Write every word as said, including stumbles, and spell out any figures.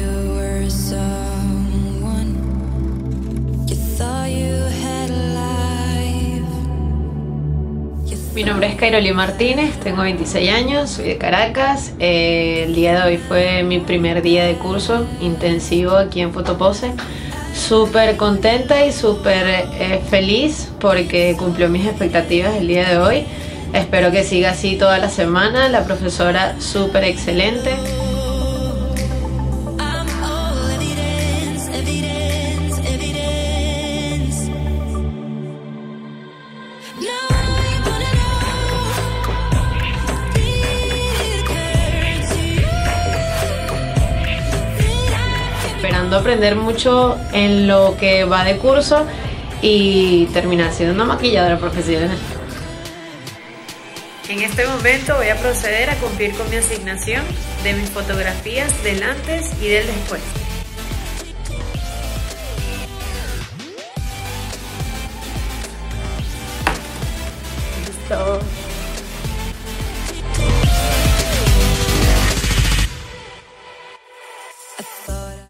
you were someone you thought you had alive. Mi nombre es Kairoli Martínez, tengo veintiséis años, soy de Caracas. Eh, el día de hoy fue mi primer día de curso intensivo aquí en Fotopose. Súper contenta y súper eh, feliz porque cumplió mis expectativas el día de hoy. Espero que siga así toda la semana. La profesora súper excelente. Esperando aprender mucho en lo que va de curso y terminar siendo una maquilladora profesional. En este momento voy a proceder a cumplir con mi asignación de mis fotografías del antes y del después. Listo.